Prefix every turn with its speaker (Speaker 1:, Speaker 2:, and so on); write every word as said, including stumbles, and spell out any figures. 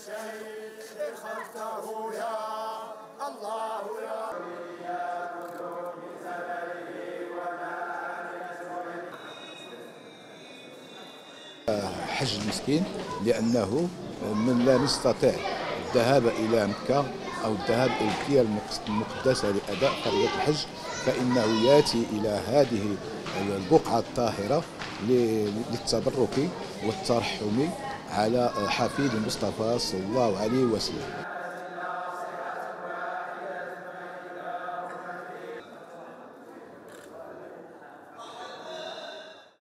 Speaker 1: حج المسكين لأنه من لا نستطيع الذهاب إلى مكة أو الذهاب إلى الديار المقدسة لأداء فريضة الحج، فإنه يأتي إلى هذه البقعة الطاهرة للتبرك والترحم على حفيد المصطفى صلى الله عليه وسلم.